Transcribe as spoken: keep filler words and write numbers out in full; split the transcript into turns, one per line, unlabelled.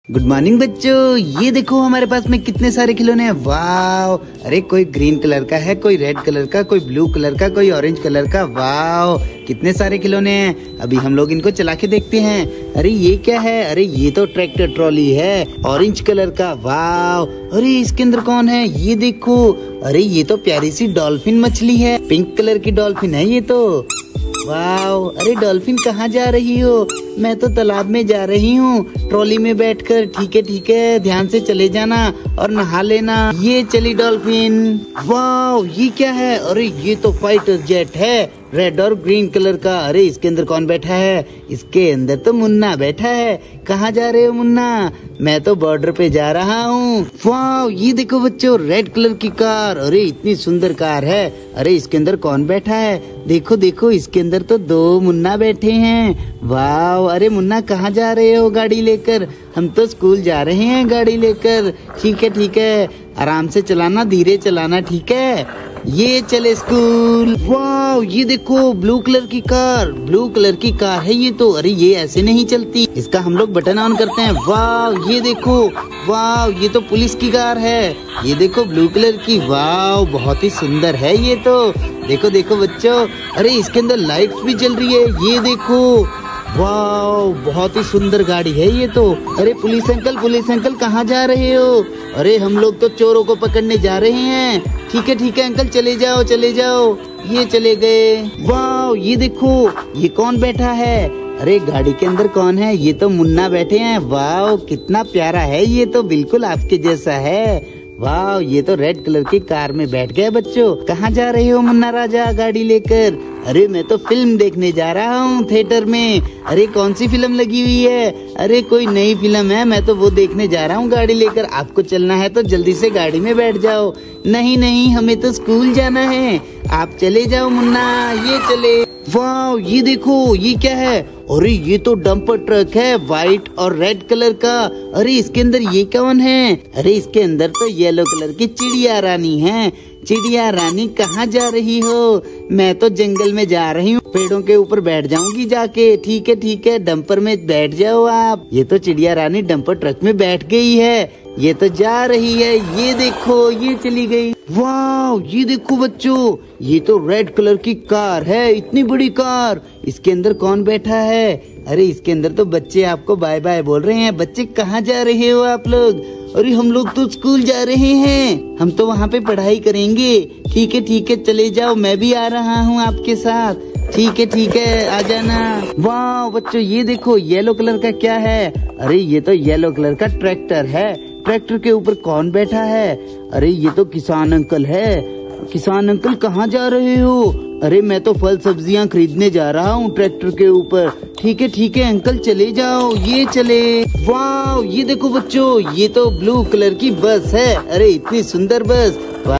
Good morning बच्चों, ये देखो हमारे पास में कितने सारे खिलौने हैं। वाव, अरे कोई ग्रीन कलर का है, कोई रेड कलर का, कोई ब्लू कलर का, कोई ऑरेंज कलर का। वाव, कितने सारे खिलौने हैं। अभी हम लोग इनको चला के देखते हैं। अरे ये क्या है? अरे ये तो ट्रैक्टर ट्रॉली है, ऑरेंज कलर का। वाव, अरे इसके अंदर कौन है? ये देखो, अरे ये तो प्यारी सी डॉल्फिन मछली है, पिंक कलर की डॉल्फिन है ये तो। वाव, अरे डॉल्फिन कहाँ जा रही हो? मैं तो तालाब में जा रही हूँ ट्रॉली में बैठकर। ठीक है ठीक है, ध्यान से चले जाना और नहा लेना। ये चली डॉल्फिन। वाव, ये क्या है? अरे ये तो फाइटर जेट है, रेड और ग्रीन कलर का। अरे इसके अंदर कौन बैठा है? इसके अंदर तो मुन्ना बैठा है। कहाँ जा रहे हो मुन्ना? मैं तो बॉर्डर पे जा रहा हूँ। वाव, ये देखो बच्चों, रेड कलर की कार। अरे इतनी सुंदर कार है। अरे इसके अंदर कौन बैठा है? देखो देखो, इसके अंदर तो दो मुन्ना बैठे हैं। वाव, अरे मुन्ना कहाँ जा रहे हो गाड़ी लेकर? हम तो स्कूल जा रहे हैं गाड़ी लेकर। ठीक है ठीक है, आराम से चलाना, धीरे चलाना, ठीक है। ये चले स्कूल। वाव, ये देखो ब्लू कलर की कार, ब्लू कलर की कार है ये तो। अरे ये ऐसे नहीं चलती, इसका हम लोग बटन ऑन करते हैं। वाव, ये देखो, वाव, ये तो पुलिस की कार है। ये देखो ब्लू कलर की। वाव, बहुत ही सुंदर है ये तो। देखो देखो बच्चों, अरे इसके अंदर लाइट्स भी जल रही है। ये देखो, वाव, बहुत ही सुंदर गाड़ी है ये तो। अरे पुलिस अंकल, पुलिस अंकल कहाँ जा रहे हो? अरे हम लोग तो चोरों को पकड़ने जा रहे हैं। ठीक है ठीक है अंकल, चले जाओ चले जाओ। ये चले गए। वाव, ये देखो, ये कौन बैठा है? अरे गाड़ी के अंदर कौन है? ये तो मुन्ना बैठे हैं। वाव, कितना प्यारा है ये तो, बिल्कुल आपके जैसा है। वाव, ये तो रेड कलर की कार में बैठ गए। बच्चों कहाँ जा रहे हो मुन्ना राजा गाड़ी लेकर? अरे मैं तो फिल्म देखने जा रहा हूँ थिएटर में। अरे कौन सी फिल्म लगी हुई है? अरे कोई नई फिल्म है, मैं तो वो देखने जा रहा हूँ गाड़ी लेकर। आपको चलना है तो जल्दी से गाड़ी में बैठ जाओ। नहीं नहीं, हमें तो स्कूल जाना है। आप चले जाओ मुन्ना। ये चले। वाव, ये देखो, ये क्या है? अरे ये तो डंपर ट्रक है, व्हाइट और रेड कलर का। अरे इसके अंदर ये कौन है? अरे इसके अंदर तो येलो कलर की चिड़िया रानी है। चिड़िया रानी कहाँ जा रही हो? मैं तो जंगल में जा रही हूँ, पेड़ों के ऊपर बैठ जाऊंगी जाके। ठीक है ठीक है, डंपर में बैठ जाओ आप। ये तो चिड़िया रानी डंपर ट्रक में बैठ गई है। ये तो जा रही है। ये देखो, ये चली गई। वाव, ये देखो बच्चों, ये तो रेड कलर की कार है, इतनी बड़ी कार। इसके अंदर कौन बैठा है? अरे इसके अंदर तो बच्चे आपको बाय बाय बोल रहे हैं। बच्चे कहाँ जा रहे हो आप लोग? अरे हम लोग तो स्कूल जा रहे हैं, हम तो वहाँ पे पढ़ाई करेंगे। ठीक है ठीक है, चले जाओ, मैं भी आ रहा हूँ आपके साथ। ठीक है ठीक है, आ जाना। वाह बच्चों, ये देखो, येलो कलर का क्या है? अरे ये तो येलो कलर का ट्रैक्टर है। ट्रैक्टर के ऊपर कौन बैठा है? अरे ये तो किसान अंकल है। किसान अंकल कहाँ जा रहे हो? अरे मैं तो फल सब्जियां खरीदने जा रहा हूँ ट्रैक्टर के ऊपर। ठीक है ठीक है अंकल, चले जाओ। ये चले। वाह, ये देखो बच्चों, ये तो ब्लू कलर की बस है। अरे इतनी सुंदर बस।